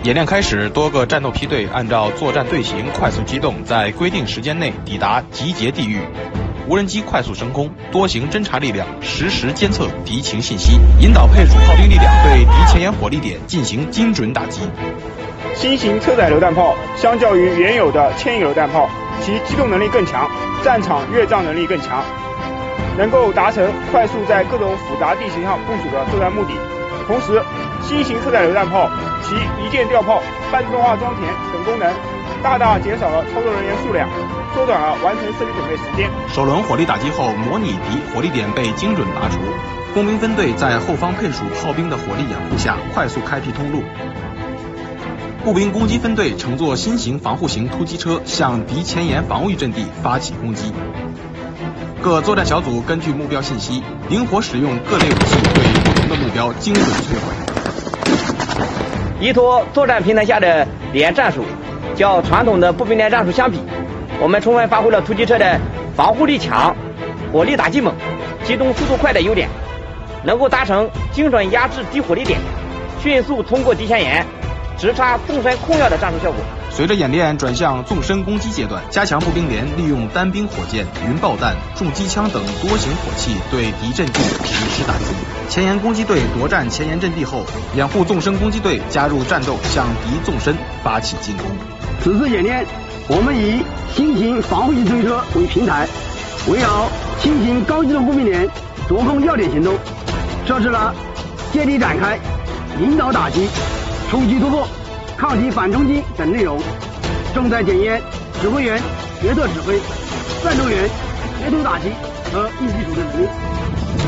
演练开始，多个战斗梯队按照作战队形快速机动，在规定时间内抵达集结地域。无人机快速升空，多型侦察力量实时监测敌情信息，引导配属炮兵力量对敌前沿火力点进行精准打击。 新型车载榴弹炮相较于原有的牵引榴弹炮，其机动能力更强，战场越障能力更强，能够达成快速在各种复杂地形上部署的作战目的。同时，新型车载榴弹炮其一键吊炮、半自动化装填等功能，大大减少了操作人员数量，缩短了完成设计准备时间。 首轮火力打击后，模拟敌火力点被精准拔除，工兵分队在后方配属炮兵的火力掩护下，快速开辟通路。步兵攻击分队乘坐新型防护型突击车，向敌前沿防御阵地发起攻击。各作战小组根据目标信息，灵活使用各类武器，对不同的目标精准摧毁。 依托作战平台下的连战术，较传统的步兵连战术相比，我们充分发挥了突击车的防护力强、火力打击猛、机动速度快的优点，能够达成精准压制敌火力点，迅速通过敌前沿，直插纵深控要的战术效果。 随着演练转向纵深攻击阶段，加强步兵连利用单兵火箭、云爆弹、重机枪等多型火器对敌阵地实施打击。前沿攻击队夺占前沿阵地后，掩护纵深攻击队加入战斗，向敌纵深发起进攻。 此次演练，我们以新型防护型推车为平台，围绕新型高机动步兵连着攻要点行动，设置了接力展开、引导打击、出击突破、抗击反冲击等内容，重在检验指挥员决策指挥、战斗员协同打击和应急处置能力。